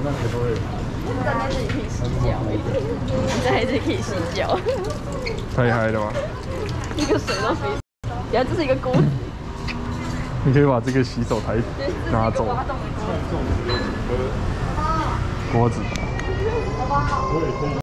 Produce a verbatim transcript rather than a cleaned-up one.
在那里可以洗脚，你在这里可以洗脚， 太嗨了吧！ 一个水都飞，原来这是一个锅子。 你可以把这个洗手台拿走。锅子。